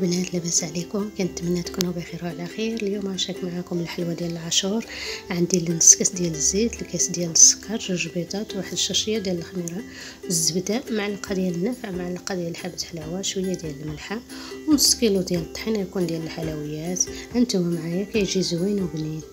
البنات، لاباس عليكم؟ كنتمنى تكونوا بخير وعلى خير. اليوم غنشارك معكم الحلوه ديال العاشور. عندي نص كاس ديال الزيت، الكاس ديال السكر، 2 بيضات، واحد الشرشيه ديال الخميره، الزبده، معلقه ديال النافع، معلقه ديال حبه حلاوه، شويه ديال الملحه، ونص كيلو ديال الطحين يكون ديال الحلويات. هانتوما معايا كيجي زوين وبنين.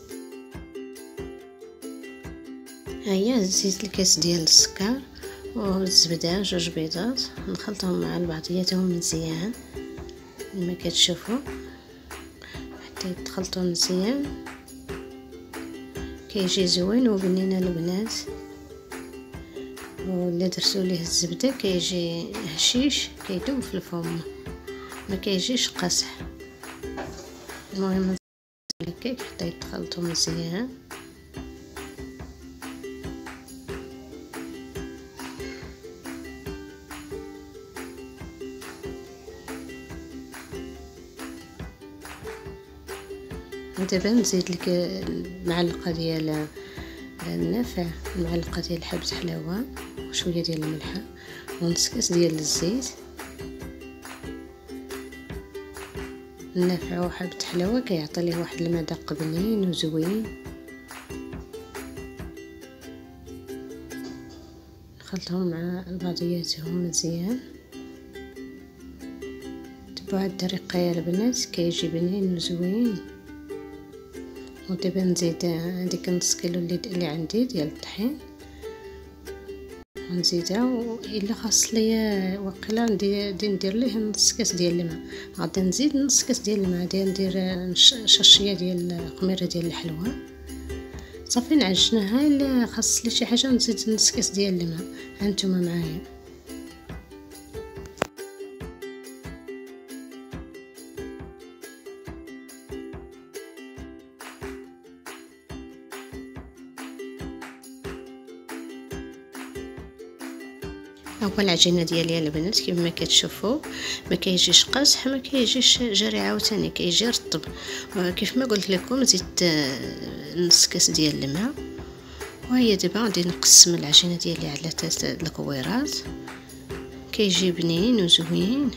هيا زيت الكاس ديال السكر والزبده، 2 بيضات، نخلطهم مع بعضياتهم مزيان كما كتشوفوا حتى يتخلطوا مزيان. كيجي زوين وبنين البنات، ولا درتو ليه الزبده كيجي هشيش، كيدوب في الفم، ما كيجيش قاصح. المهم هكاك حتى يتخلطوا مزيان. دابا نزيد لك المعلقه ديال النافع، المعلقه ديال حبه حلاوه، وشويه ديال الملحه، ونص كاس ديال الزيت. النافع وحبه حلاوه كيعطي ليه واحد المذاق بنين وزوين. نخلطهم مع بعضياتهم مزيان. تبعوا هاد الطريقه يا البنات كيجي بنين وزوين. ودابا نزيد هذيك نص كيلو اللي عندي ديال الطحين، نزيدها، والا خاص ليا واقيلا ندير ليه نص كاس ديال الماء. غادي نزيد نص كاس ديال الماء، ندير شرشيه ديال الخميره ديال الحلوى. صافي نعجنها. الا خاص لي شي حاجه نزيد نص كاس ديال الماء. هانتوما معايا. اول عجينه ديالي يا البنات كيف ما كتشوفوا ما كيجيش قاصح، ما كيجيش جاري عاوتاني، كيجي رطب. كيف ما قلت لكم زدت نص كاس ديال الماء. وهي دابا غادي نقسم العجينه ديالي على 3 الكويرات. كيجي بنين وزوين.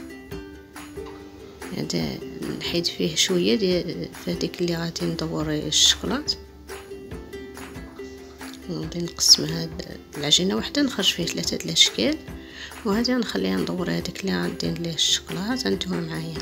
هذا نحيد فيه شويه ديال هذيك اللي غادي ندور الشوكولاط. غادي نقسم هاد العجينه وحده نخرج فيه 3 الاشكال، وهذه نخليها ندور هذيك اللي غادي ندير ليه الشوكولاط. انتما معايا.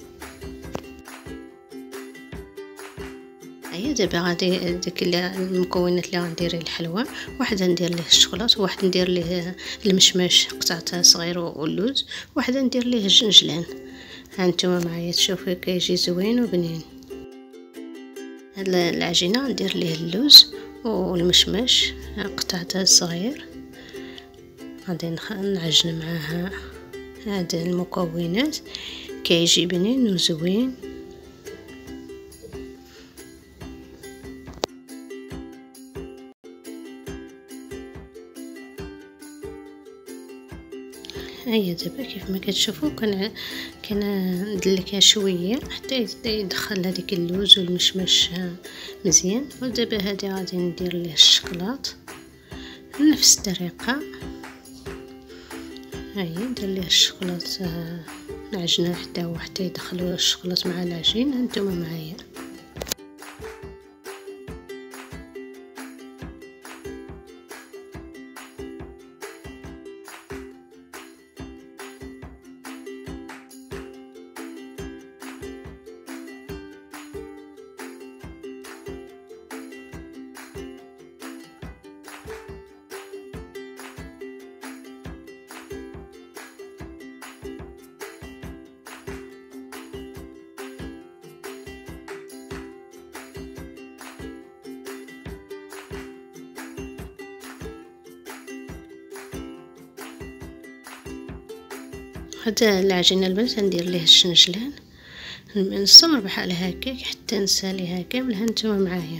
هيا دابا غادي ديك المكونات اللي غندير الحلوى، واحده ندير ليه الشوكولاط، وواحد ندير ليه المشماش قطعته صغير واللوز، وواحده ندير ليه الجنجلان. هانتوما معايا تشوفوا كيجي زوين وبنين. هاد العجينه ندير ليه اللوز والمشماش قطعته صغير. غادي نعجن معاها هاد المكونات، كيجي بنين وزوين. هيا دابا كيف ما كتشوفوا كندلكها شويه حتى يدخل هذيك اللوز والمشماش مزيان. ودابا هذه غادي ندير ليه الشوكولاط بنفس الطريقه. هيا ندير ليه الشوكولاط، نعجنه حتى يدخلوا الشوكولاط مع العجين. هانتوما معايا. هذا العجينه البنات ندير ليه الشنجلان، نستمر بحال هكاك حتى نساليها كامل. هانتوما معايا.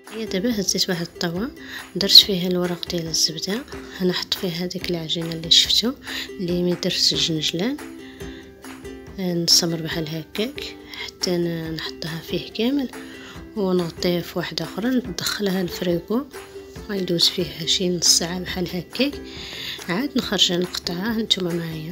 هي دابا هزيت واحد الطاوه درت فيها الورق ديال الزبده. غنحط فيها هذيك العجينه اللي شفتو اللي مي درت الجنجلان، نسمر بحال هكاك حتى نحطها فيه كامل ونغطيه في واحده اخرى، ندخلها الفريغو غيدوز فيها شي نص ساعه بحال هكاك، عاد نخرجها نقطعها نتوما معايا.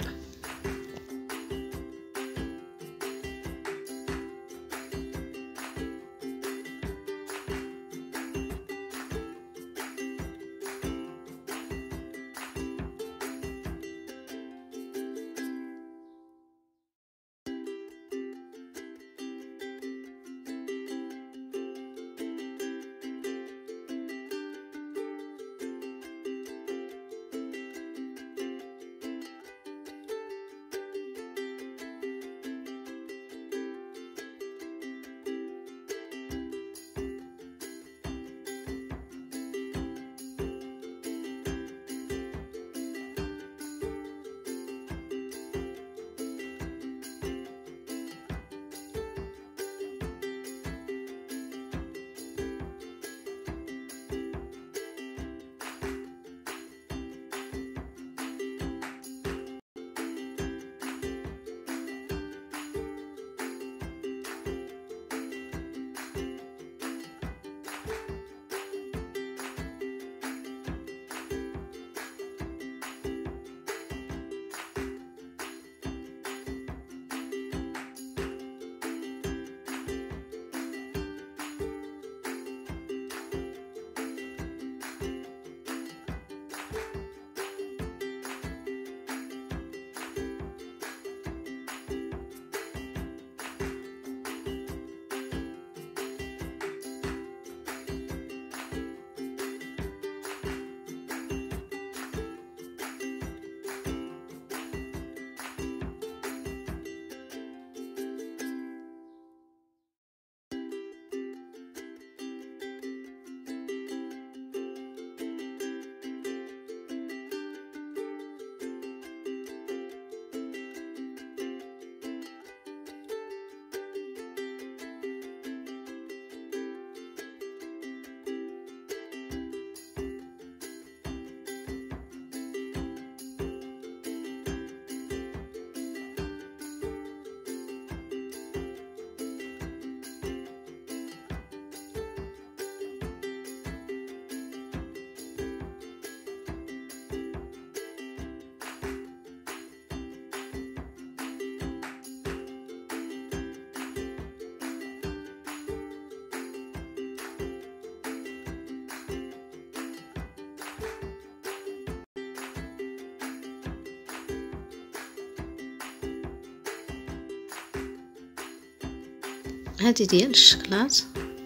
هذه ديال الشكلاط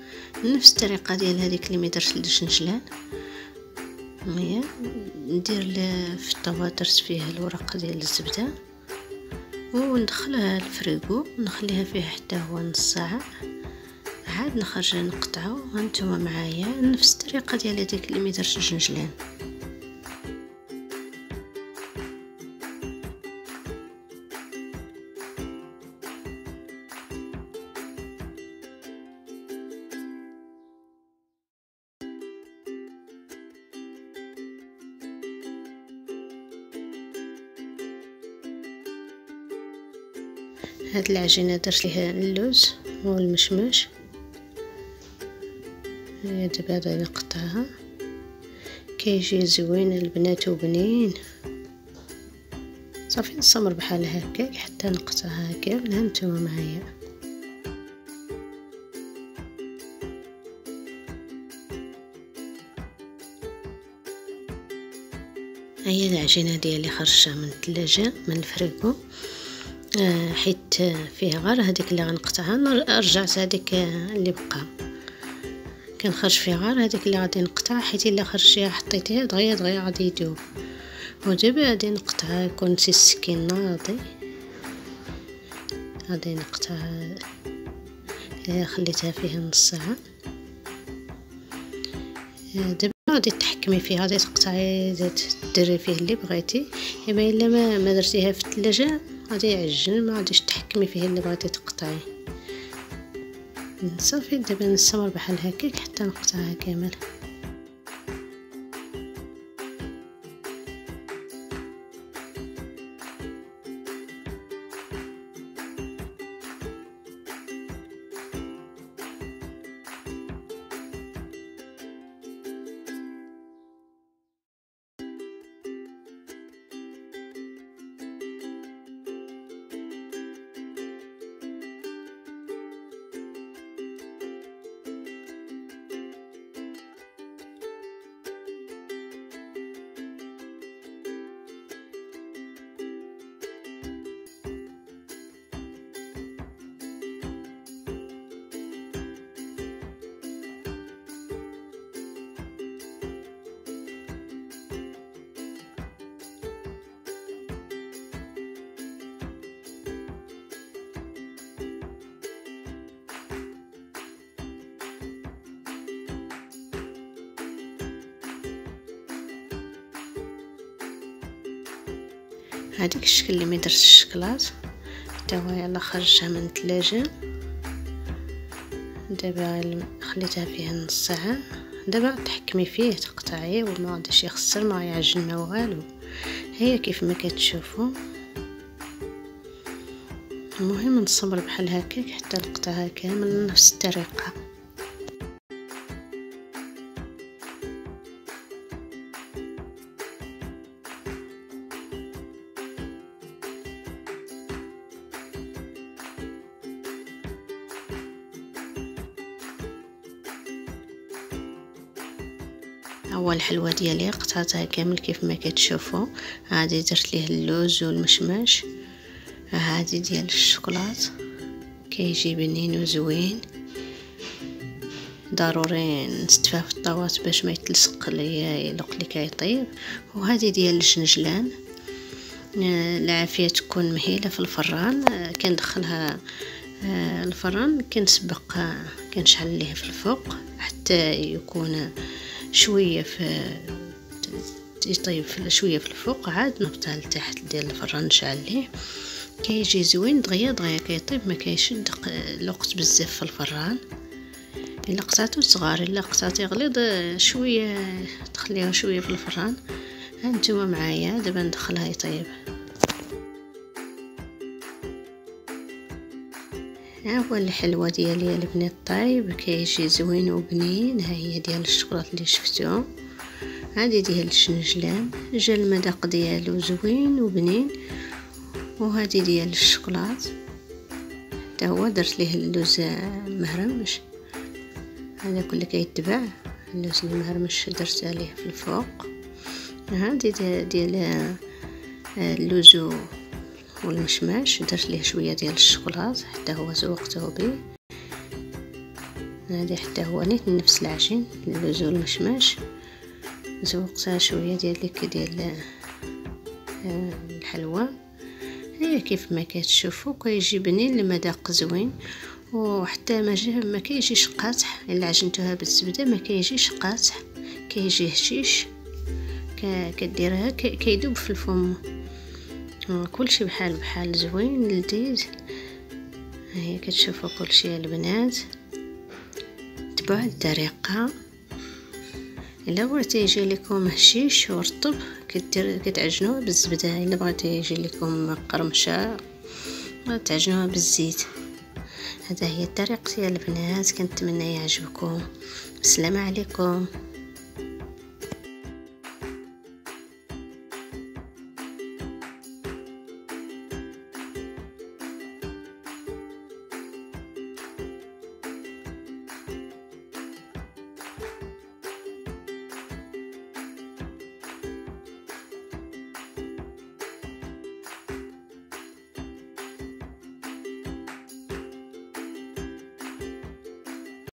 نفس الطريقه ديال هذيك اللي ما درت الجنجلان. هي ندير في الطاوه درت فيها الورق ديال الزبده وندخلها الفريغو نخليها فيه حتى هو نص ساعه، عاد نخرجها نقطعو. هانتوما معايا نفس الطريقه ديال هذيك اللي ما درت الجنجلان. هاد العجينه درت ليها اللوز والمشماش. هي دابا غادي نقطعها كيجي زوين البنات وبنين. صافي نسمر بحال هكاك حتى نقطعها كامل. هانتوما معايا هي العجينه ديالي خرجتها من الثلاجه من الفريغو، حيت فيها غير هذيك اللي غنقطعها. رجعت هذيك اللي بقى كنخرج فيها غير هذيك اللي غادي نقطعها، حيت الا خرجتيها حطيتيها دغيا غادي يذوب. ودابا غادي نقطعها يكون شي السكين ناضي، غادي نقطعها. خليتها فيها نص ساعه. دابا غادي تحكمي فيها، غادي تقطعي ديري فيه اللي بغيتي. اما الا ما درتيها في الثلاجه غادي يعجن، ما غاديش تحكمي فيه اللي بغيتي تقطعي. صافي دابا نستمر بحال هكاك حتى نقطعها كامل. هذيك الشكل اللي ما درتش الشكلاط حتى هو يلا خرجتها من الثلاجه. دابا خليتها فيها نص ساعه. دابا تحكمي فيه تقطعيه وما غاديش يخسر ما يعجن ما والو. هي كيف ما كتشوفوا. المهم نصبر بحال هكاك حتى نقطعها كامل نفس الطريقه. اول حلوه ديالي قطعتها كامل كيف ما كتشوفوا. هادي درت ليه اللوز والمشماش. هادي ديال الشوكولات كيجي بنين وزوين. ضروري نستفاه في الطاوات باش ما يتلصق ليا الوقت اللي كيطيب. وهذه ديال الجنجلان العافيه تكون مهيله في الفران. كندخلها الفران كنسبق كنشعل ليه في الفوق حتى يكون شويه في يطيب شويه في الفوق. عاد نهبطها لتحت ديال الفران نشعل ليه كيجي زوين دغيا دغيا كيطيب ما كيشد الوقت بزاف في الفران. الا قطعتو صغار الا قطعتي غليظ شويه تخليها شويه في الفران. هانتوما معايا دابا ندخلها يطيب. ها هو الحلوه ديالي البنات طايب كيجي زوين وبنين. ها هي ديال الشوكولات اللي شفتو. هذه ديال الشنجلان جا المذاق ديالو زوين وبنين. وهذه ديال الشوكولات حتى هو درت ليه اللوز مهرمش. هذا كله كيتباع اللوز المهرمش درت عليه في الفوق. هذه ديال اللوز والمشماش درت ليه شويه ديال الشوكولات حتى هو زوقته به. هذه حتى هو نفس العجين اللوز والمشماش زوقتها شويه ديال الحلوى. هي كيف ما كتشوفوا كيجي بنين المذاق زوين. وحتى ما كيجيش قاطح. الا عجنتوها بالزبده ما كيجيش قاطح كيجي هشيش. كديرها كيدوب في الفم. كلشي بحال زوين لذيذ. هي كتشوفوا كلشي البنات تبعوا الطريقه. الا بغيتي يجي لكم هشيش ورطب كتعجنوه بالزبده. الا بغيتي يجي لكم قرمشه تعجنوها بالزيت. هذا هي طريقتي البنات. كنتمنى يعجبكم. السلام عليكم.